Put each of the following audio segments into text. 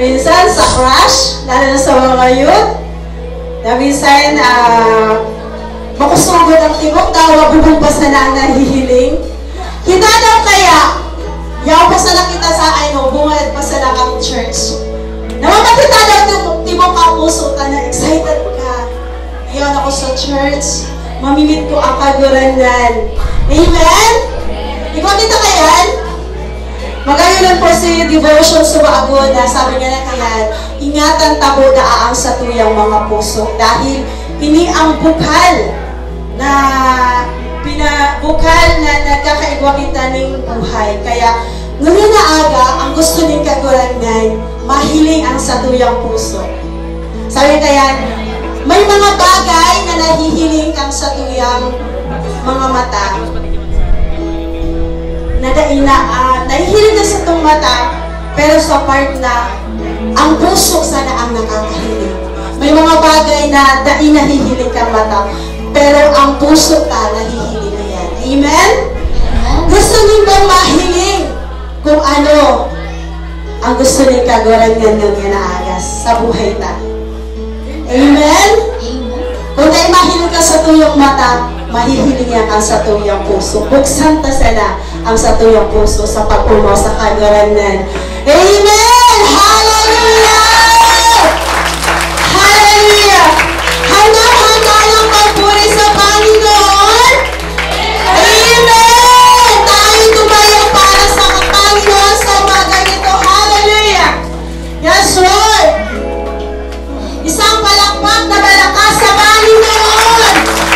minsan sa crush, lalo na sa mga youth, na minsan, makusugod ang tibok, daw bubulpas na ang nahihiling. Kita daw kaya, yaw pa sa nakita sa bungad pa sa nakang church. Namakakita daw tibok ang puso ka na excited ka. Iyon ako sa church, mamimit ko ang kaguranan. Amen? Ikaw kita kayan? Magayon po si devotion sa maagod na sabi nga na kayan, ingatan tabo daang sa tuyang mga puso dahil ini ang bukal na nagkakaigwa kita ng buhay. Kaya ngayon na aga, ang gusto ng kaguranan, mahiling ang sa tuyang puso. Sabi kaya, may mga bagay na nahihiling kang sa tuyang mga mata. Nahihiling na sa itong mata, pero sa part na ang puso sana ang nakakahiling. May mga bagay na nahihiling kang mata, pero ang puso ka nahihiling na yan. Amen? Gusto niyo bang mahiling kung ano ang gusto niyo kagawaran ng yanaagas sa buhay ta? Amen? Kung tayo mahiling ka sa tuyong mata, mahihiling niya ka sa tuyong puso. Buksan ta sana ang sa tuyong puso sa pagpuno sa kagaranan. Amen! Hallelujah! Hallelujah! Handa-handa lang magpuri sa Panginoon. Amen! Tayo tumayo para sa Panginoon sa umaga nito. Hallelujah! Yes, Lord! Isang palakpak na malakas sa Panginoon.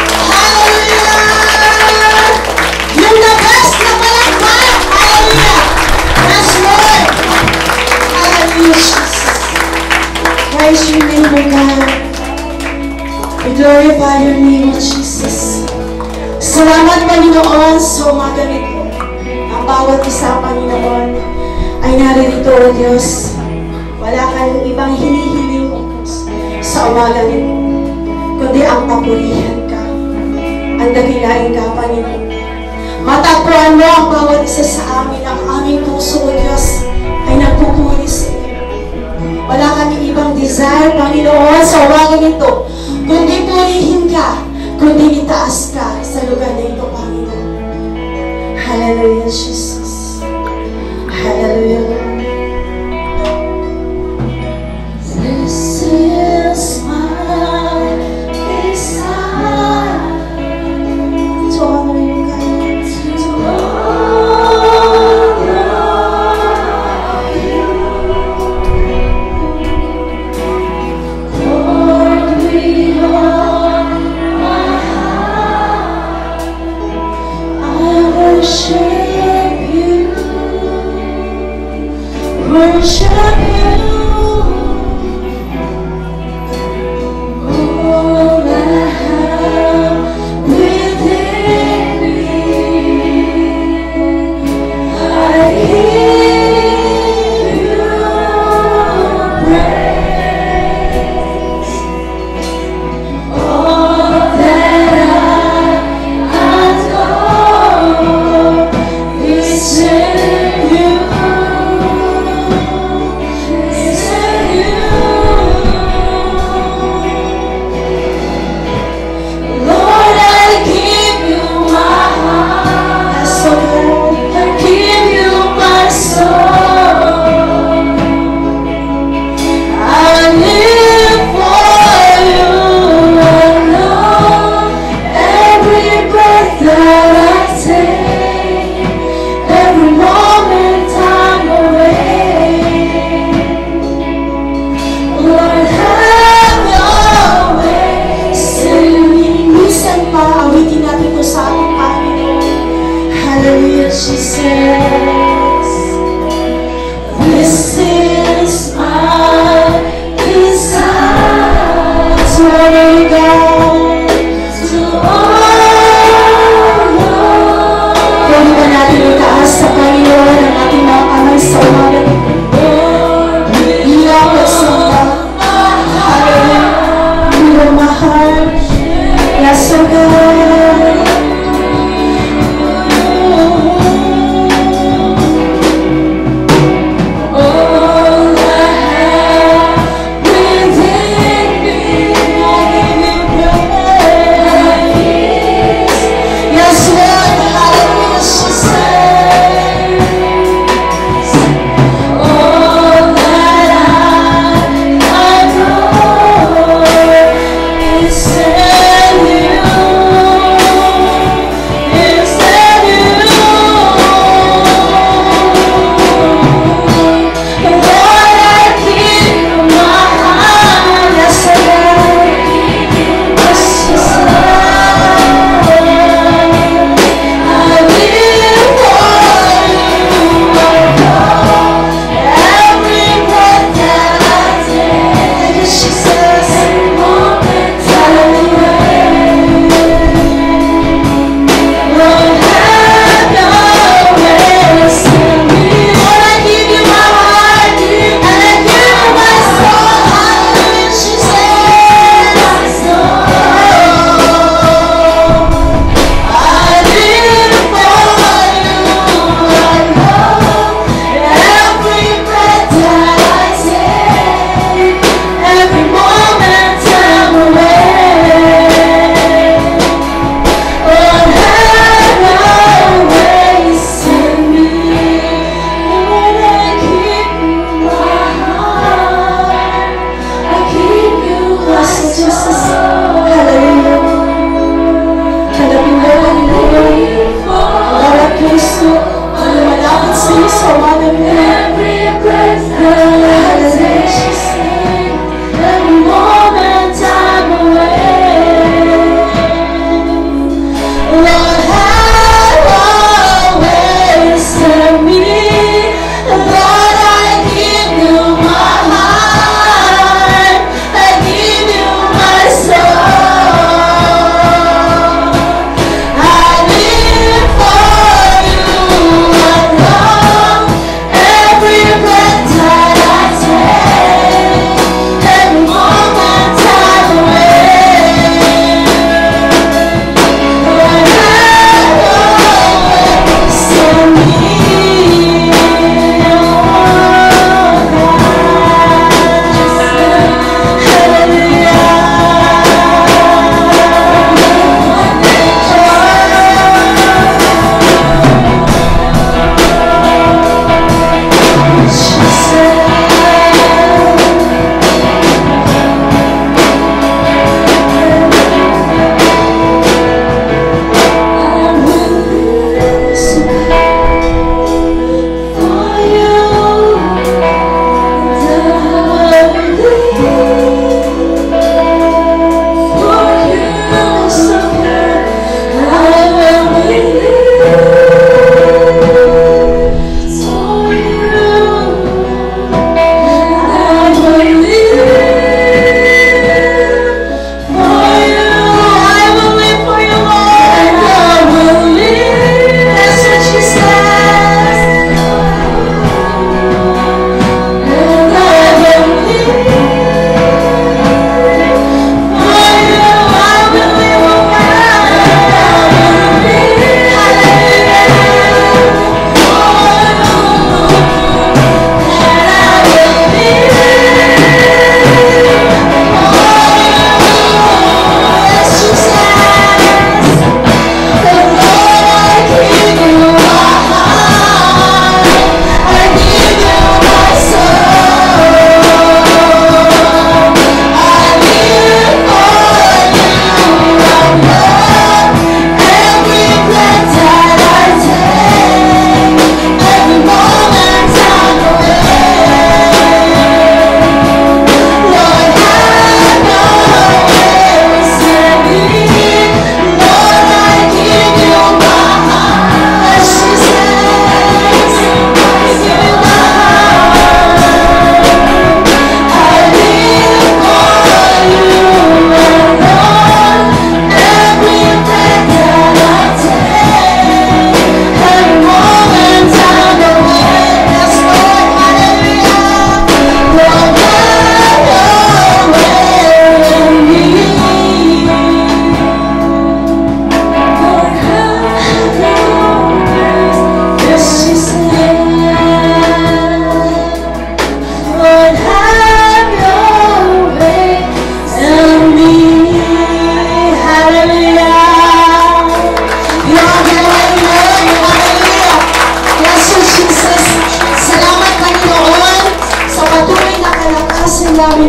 Hallelujah! Yung the best na palakpak. Hallelujah! Yes, Lord! Hallelujah, Jesus. Praise your name, O God. We glorify your name, O Jesus. Salamat, Panginoon, sa umaga nito. Ang bawat isa, Panginoon, ay naririto, O Diyos. Wala kang ibang hinihiling, O Diyos, sa umaga nito, kundi ang papurihan ka, ang dakilain ka, Panginoon. Matagpuan mo ang bawat isa sa amin, ang aming puso, O Diyos, ay nagpupuri sa iyo. Wala kami ibang desire, Panginoon, sa umaga nito, kundi purihin ka, kundi itaas ka sa lugar na ito, Panginoon. Hallelujah, Jesus. Hallelujah. This is my desire to honor you, God, to honor you. Lord, we are my heart. I worship you. Worship you. Every moment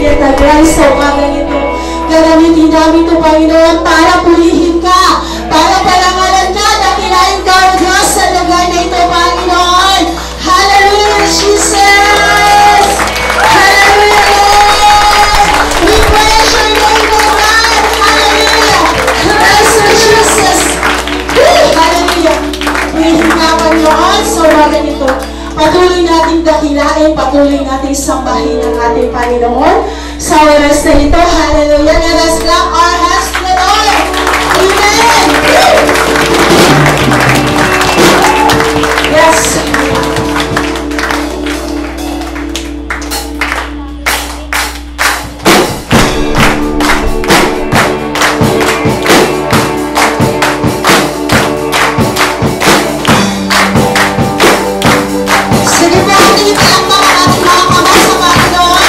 Marieta Grace sa umagang ito. Gagamitin namin ito, Panginoon, para pulihin ka, para palangalan ka, dakilain ka, O Diyos, sa lugar na ito, Panginoon. Hallelujah, Jesus! Hallelujah, Lord! We praise your name, O God! Hallelujah! Praise you, Jesus! Hallelujah! Pulihin ka, Panginoon, sa umagang ito. Patuloy natin dakilain, patuloy natin sambahin ang ating Panginoon sa oras na ito. Hallelujah! Let us clap our hands to the Lord. Amen! Yes! Sige po, ating ipalakpak ang ating mga kamay sa Panginoon.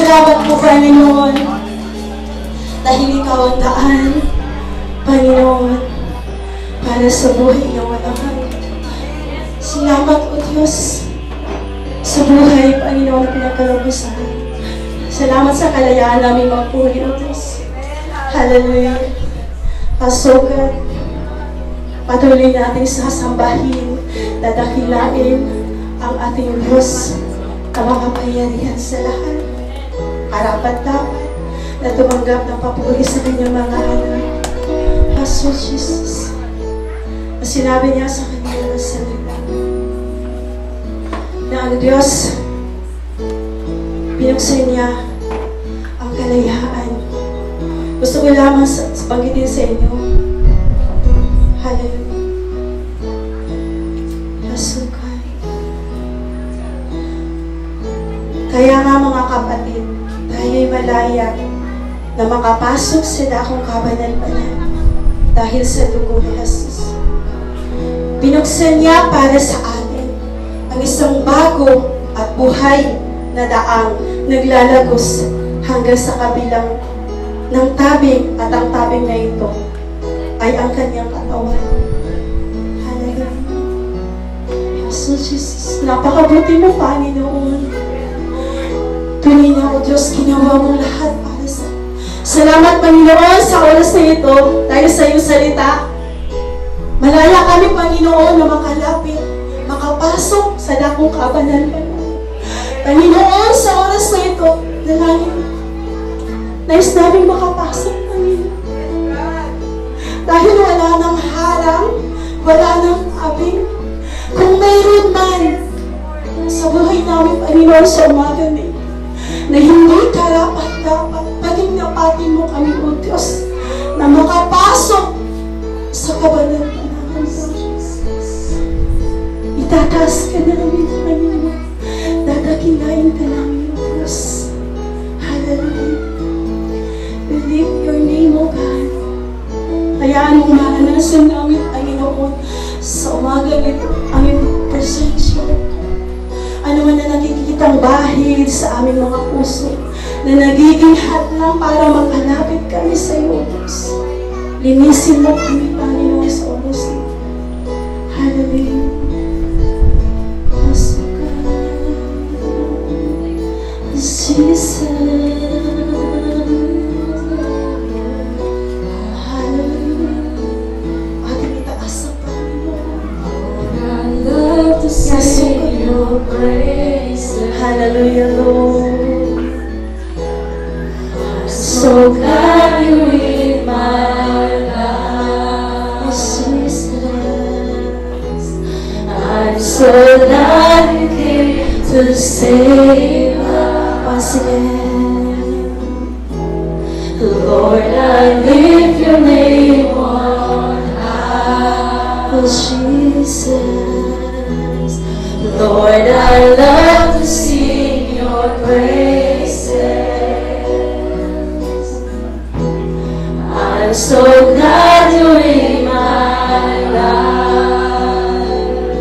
Salamat po, Panginoon, dahil ikaw ang daan, Panginoon, para sa buhay ng walang hanggan. Salamat o Diyos sa buhay, Panginoon, na pinagkalabasan. Salamat sa kalayaan namin magpuri, O Diyos. Hallelujah. Pasugat, patuloy natin sasambahin, dadakilain ang ating Diyos na makapangyarihan sa lahat. Karapat-dapat na tumanggap ng papuri sa kanyang mga anak. Pastor Jesus, na sinabi niya sa kanyang salita na ang Diyos, binuksan niya ang kalayaan. Gusto ko lamang banggitin sa inyo. Hallelujah. Pasukan. Kaya nga mga kapatid, tayo'y malaya na makapasok sa dakong kabanan-banan dahil sa dugo ni Jesus. Binuksan niya para sa atin ang isang bago at buhay na daang naglalagos hanggang sa kabilang ng tabing, at ang tabing na ito ay ang kanyang katawan. Hallelujah. Jesus, napakabuti mo, Panginoon. Tunay na, O Diyos, ginawa mong lahat para sa salamat, Panginoon, sa oras na ito, dahil sa iyong salita. Malaya kami, Panginoon, na makalapit, makapasok sa dakong kabanan-banan. Panginoon, sa oras na ito, dalangin, nais namin makapasok, Panginoon. Dahil wala nang harang, wala nang abing, kung mayroon man sa buhay namin, Panginoon, sa umaga na ito, na hindi karapat-dapat, paging napatin mo kami, O Diyos, na makapasok sa kabanan-banan ng Jesus. Itataas ka namin, Panginoon. Dadakilain ka namin, O Diyos. Hallelujah. We lift your name, O God. Hayaan mong maranasan namin, Panginoon, sa umaga nito, ang iyong presensya. Ano man na nakikitang bahid sa aming mga puso, na nagiging hadlang para makalapit kami sa iyo, Diyos. Linisin mo kami, Panginoon, sa oras nito. Hallelujah. Jesus. Hallelujah. Ating itaas ang Panginoon. Hallelujah, Lord. I'm so glad you're in my life. I'm so glad you came to save us again. Lord, I lift your name on high. Oh, Jesus. Lord, I love to sing your praises. I'm so glad you're in my life.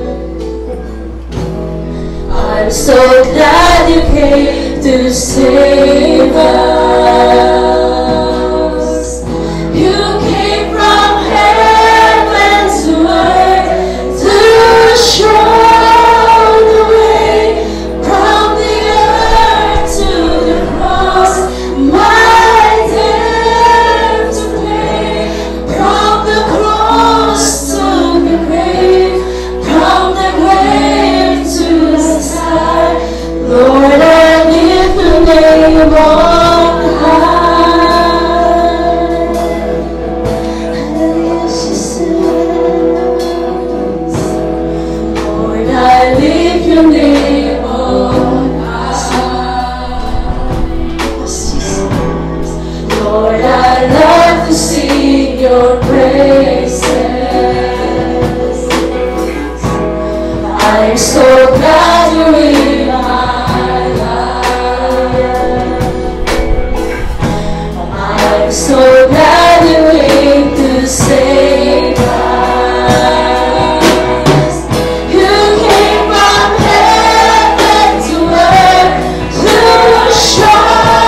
I'm so glad you came to save us. You came from heaven to earth to show the way, from the earth to the cross, my debt to pay, from the cross to the grave, from the grave to the sky. Lord, I lift the name on high. Hallelujah, Jesus. Lord, I lift your name on high. Lord, I love to sing your praises. I'm so glad you're in my life. I'm so glad you came to save us. You came from heaven to earth to show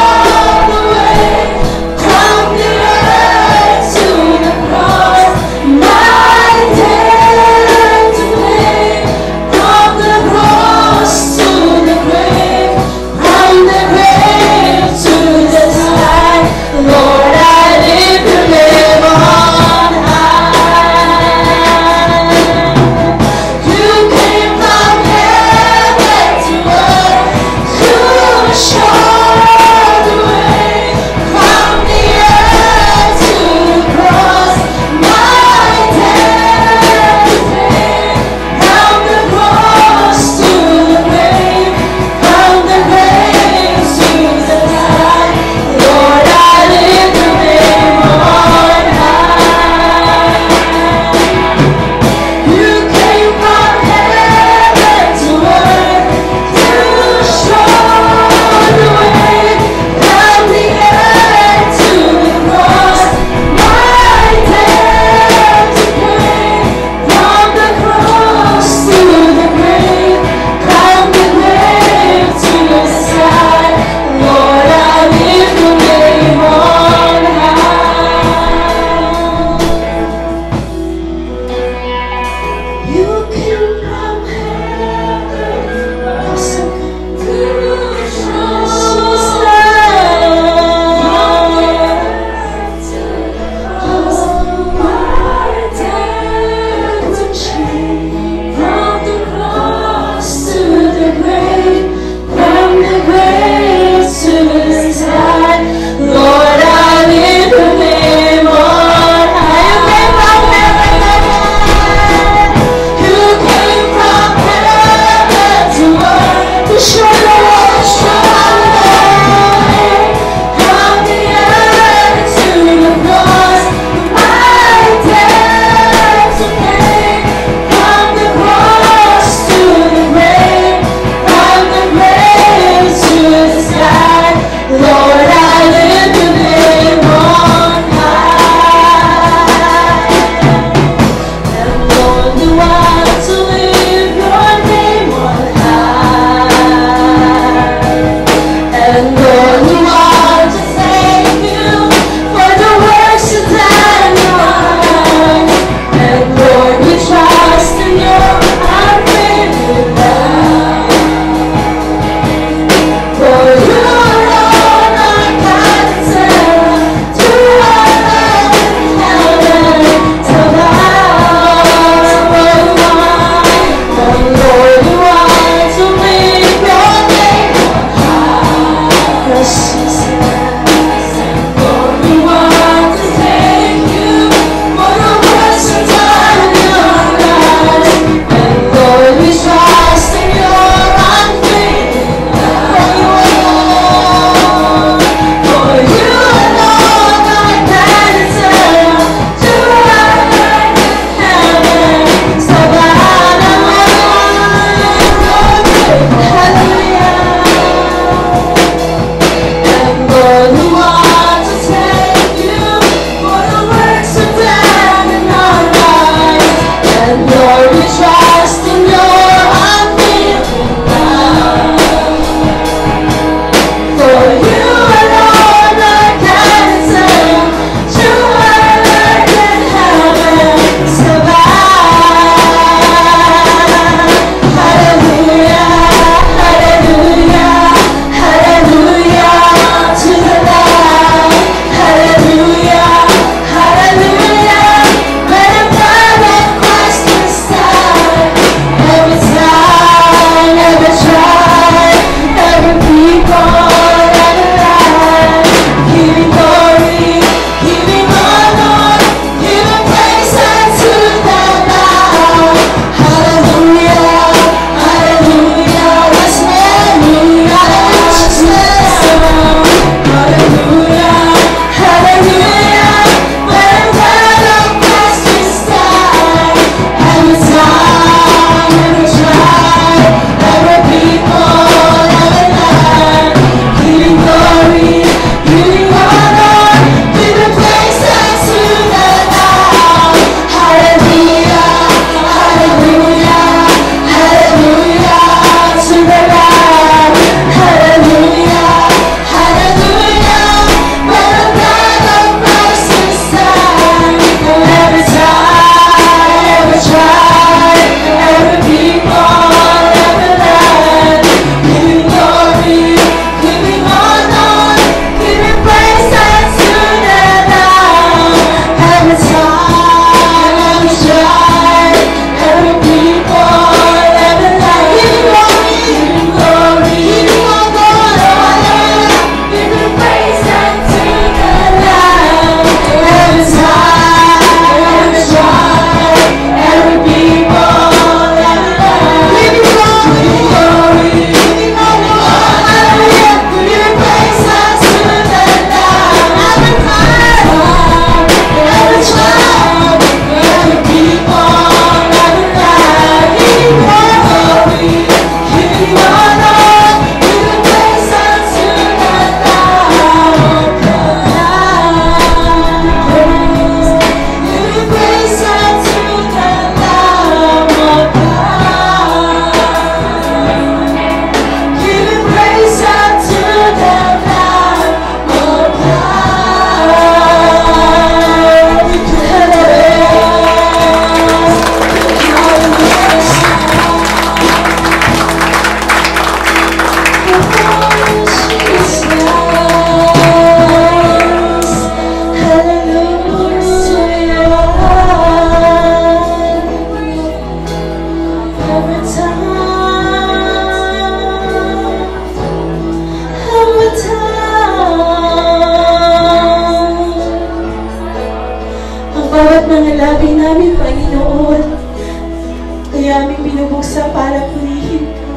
bawat mga labi namin, Panginoon. Kaya aming binubuksan para purihin ka.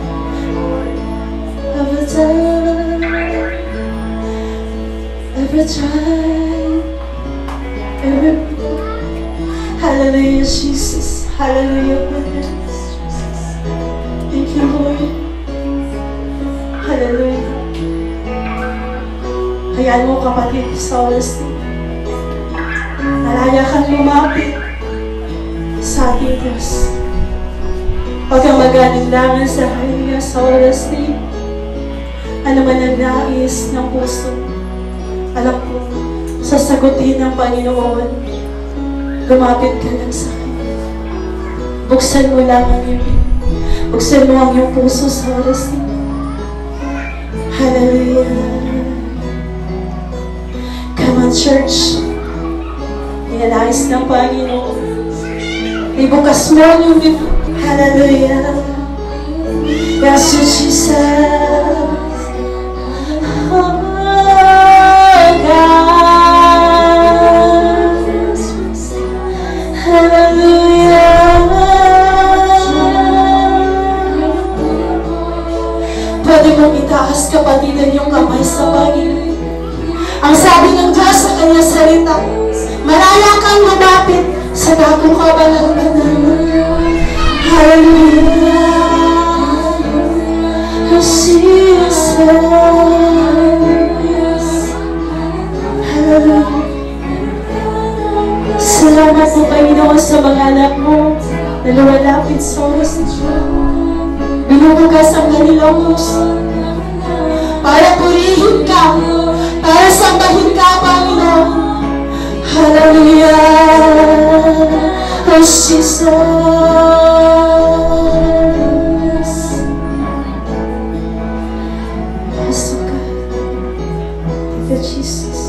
Every time, hallelujah, Jesus. Hallelujah, Jesus. Thank you, Lord. Hallelujah. Hayaan mo, kapatid, sa oras na malaya kang lumapit sa ating Diyos. Huwag kang mag-alinlangan sa Kanya sa oras na yun. Ano man ang nais ng puso, alam ko, sasagutin ng Panginoon. Lumapit ka lang sa Kanya. Buksan mo lang ang iyong buksan mo ang iyong puso sa oras na yun. Hallelujah. Come on, church. Inanais ng Panginoon. Ibukas mo ang iyong bibig. Hallelujah. Yes, Jesus. Oh, God. Hallelujah. Pwede mong itaas, kapatid, ang iyong kamay sa Panginoon. Ang sabi ng Diyos sa kanyang salita, malaya kang lumapit sa dakong kabalang-balang. Hallelujah. Jesus. Hallelujah. Salamat po, Panginoon, sa mga anak mo na lumalapit sa oras nito. Binubugas ang kanilang puso para purihin ka, para sambahin ka, Panginoon. Hallelujah. Oh, Jesus. Pasok ka. Thank you, Jesus.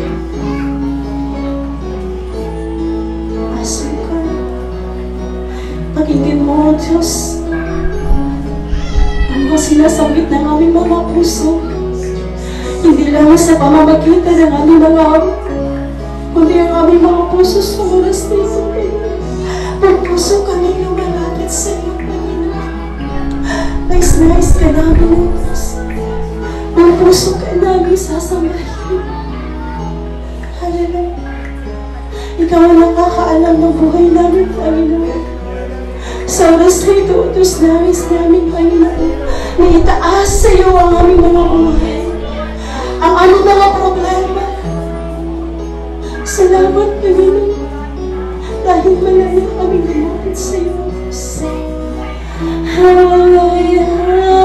Pasok ka. Pakinggan mo, Diyos. Ang mga sinasambit ng aming mga puso. Hindi lang sa pamamagitan ng aming mga kundi ang aming mga puso sa oras na ito. Ang puso kami lumalapit sa iyo, Panginoon. Nais-nais ka namin, Diyos. Ang puso ka namin sasambahin. Hallelujah. Ikaw ang nakakaalam ng buhay namin, Panginoon. Sa oras na ito, Diyos, nais namin, Panginoon, na itaas sa iyo ang aming mga buhay. Ang aming mga problema. Salamat, Panginoon, dahil malaya kami lumapit sa iyo. Hallelujah.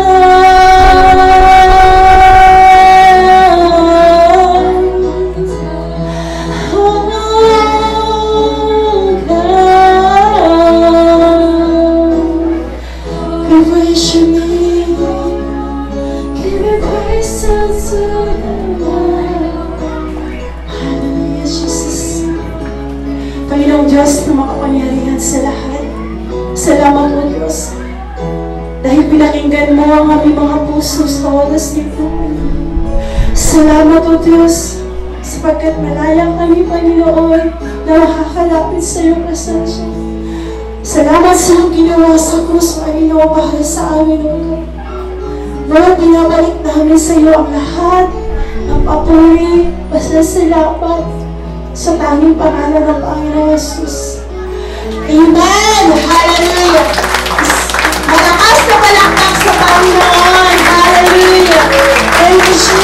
Diyos na makapangyarihan sa lahat. Salamat mo, Diyos. Dahil pinakinggan mo ang aming mga puso sa oras nito. Salamat o Diyos, sapagkat malayang kami, Panginoon, na makakalapit sa iyong presensya. Salamat sa iyong ginawa sa krus, Panginoon, para sa amin, O God. Lord, pinabalik namin sa iyo ang lahat, ang papuri, pasasalamat, sa tanging pangalan ng Panginoon Jesus. Amen! Hallelujah! Malakas na palakpak sa Panginoon! Hallelujah! Thank you, Jesus!